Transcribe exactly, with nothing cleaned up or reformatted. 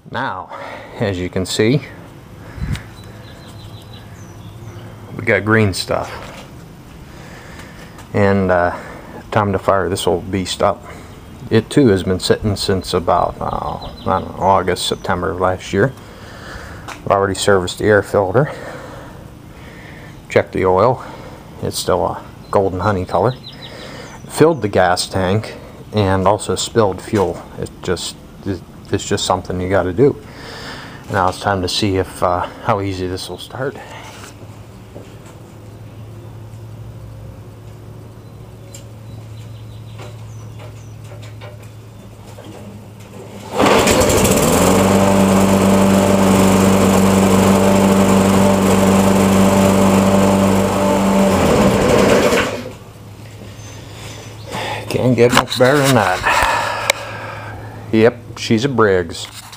Now, as you can see, we got green stuff, and uh, time to fire this old beast up. It too has been sitting since about uh, I don't know, August, September of last year. I've already serviced the air filter, checked the oil, it's still a golden honey color, filled the gas tank, and also spilled fuel. It just it's just something you got to do. Now it's time to see if uh, how easy this will start. Can't get much better than that. Yep, she's a Briggs.